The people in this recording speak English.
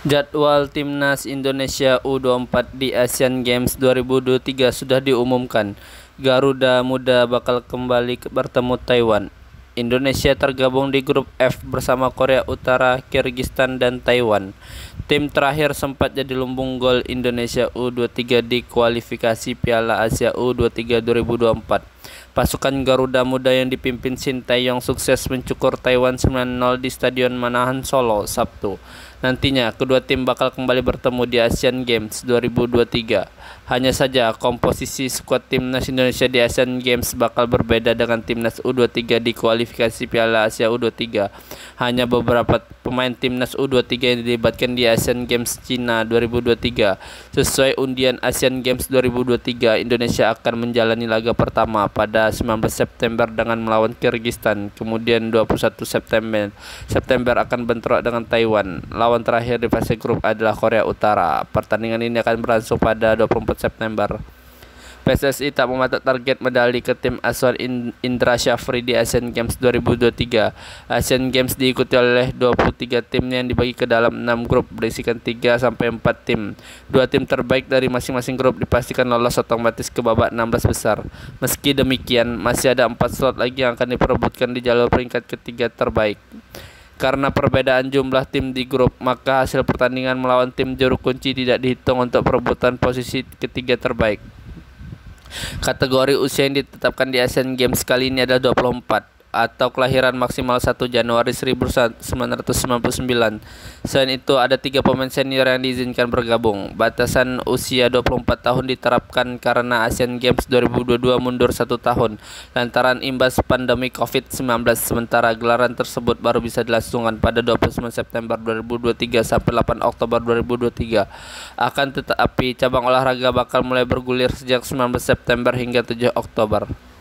Jadwal Timnas Indonesia U24 di Asian Games 2023 sudah diumumkan. Garuda Muda bakal kembali bertemu Taiwan. Indonesia tergabung di grup F bersama Korea Utara, Kyrgyzstan, dan Taiwan. Tim terakhir sempat jadi lumbung gol Indonesia U23 di kualifikasi Piala Asia U23 2024. Pasukan Garuda Muda yang dipimpin Shin Tae-yong sukses mencukur Taiwan 9-0 di Stadion Manahan Solo, Sabtu. Nantinya, kedua tim bakal kembali bertemu di Asian Games 2023. Hanya saja, komposisi skuad timnas Indonesia di Asian Games bakal berbeda dengan timnas U23 di kualifikasi Piala Asia U23. Hanya beberapa pemain timnas U23 yang dilibatkan di Asian Games Cina 2023. Sesuai undian Asian Games 2023, Indonesia akan menjalani laga pertama pada 19 September dengan melawan Kyrgyzstan. Kemudian 21 September akan bentrok dengan Taiwan. Lawan terakhir di fase grup adalah Korea Utara. Pertandingan ini akan berlangsung pada 24 September. PSSI tak mematok target medali ke tim asuhan Indra Syafri di Asian Games 2023. Asian Games diikuti oleh 23 tim yang dibagi ke dalam 6 grup berisikan 3 sampai 4 tim. 2 tim terbaik dari masing-masing grup dipastikan lolos otomatis ke babak 16 besar. Meski demikian, masih ada 4 slot lagi yang akan diperebutkan di jalur peringkat ketiga terbaik. Karena perbedaan jumlah tim di grup, maka hasil pertandingan melawan tim juru kunci tidak dihitung untuk perebutan posisi ketiga terbaik. Kategori usia yang ditetapkan di Asian Games kali ini adalah 24 atau kelahiran maksimal 1 Januari 1999. Selain itu, ada 3 pemain senior yang diizinkan bergabung. Batasan usia 24 tahun diterapkan karena Asian Games 2022 mundur 1 tahun lantaran imbas pandemi COVID-19. Sementara gelaran tersebut baru bisa dilangsungkan pada 29 September 2023 sampai 8 Oktober 2023. Akan tetapi, cabang olahraga bakal mulai bergulir sejak 19 September hingga 7 Oktober.